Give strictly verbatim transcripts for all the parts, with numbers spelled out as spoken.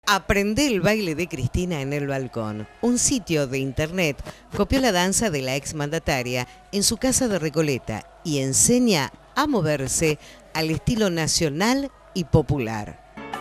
Aprendé el baile de Cristina en el balcón. Un sitio de internet copió la danza de la exmandataria en su casa de Recoleta y enseña a moverse al estilo nacional y popular.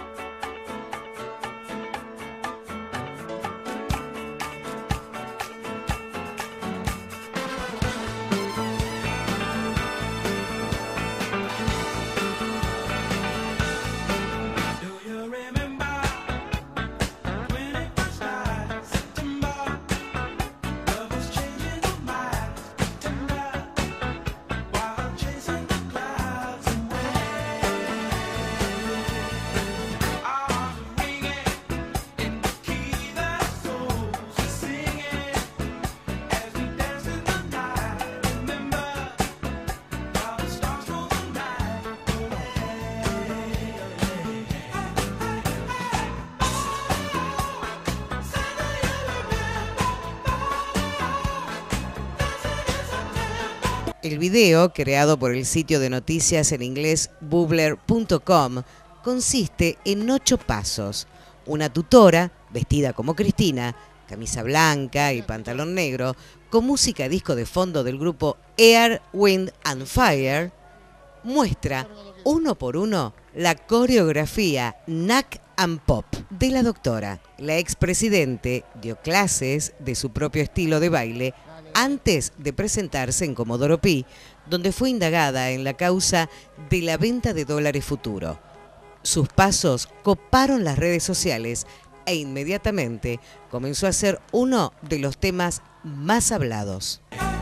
El video, creado por el sitio de noticias en inglés bubbler punto com, consiste en ocho pasos. Una tutora, vestida como Cristina, camisa blanca y pantalón negro, con música disco de fondo del grupo Air, Wind and Fire, muestra uno por uno la coreografía Knack and Pop de la doctora. La expresidente dio clases de su propio estilo de baile antes de presentarse en Comodoro Pi, donde fue indagada en la causa de la venta de dólares futuro. Sus pasos coparon las redes sociales e inmediatamente comenzó a ser uno de los temas más hablados.